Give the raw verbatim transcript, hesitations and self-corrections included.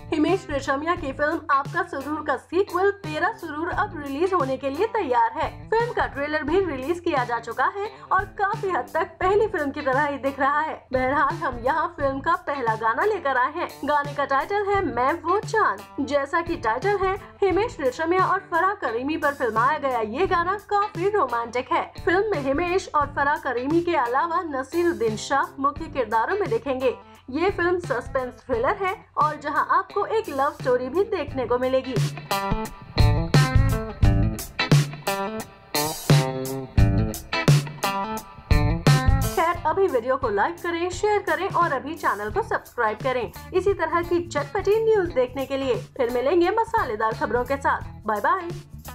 हिमेश रेशमिया की फिल्म आपका सुरूर का सीक्वल तेरा सुरूर अब रिलीज होने के लिए तैयार है। फिल्म का ट्रेलर भी रिलीज किया जा चुका है और काफी हद तक पहली फिल्म की तरह ही दिख रहा है। बहरहाल हम यहाँ फिल्म का पहला गाना लेकर आए हैं। गाने का टाइटल है मैं वो चांद। जैसा कि टाइटल है, हिमेश रेशमिया और फराह करीमी पर फिल्माया गया ये गाना काफी रोमांटिक है। फिल्म में हिमेश और फराह करीमी के अलावा नसीरुद्दीन शाह मुख्य किरदारों में दिखेंगे। ये फिल्म सस्पेंस थ्रिलर है और जहां आपको एक लव स्टोरी भी देखने को मिलेगी। खैर, अभी वीडियो को लाइक करें, शेयर करें और अभी चैनल को सब्सक्राइब करें इसी तरह की चटपटी न्यूज देखने के लिए। फिर मिलेंगे मसालेदार खबरों के साथ। Bye bye.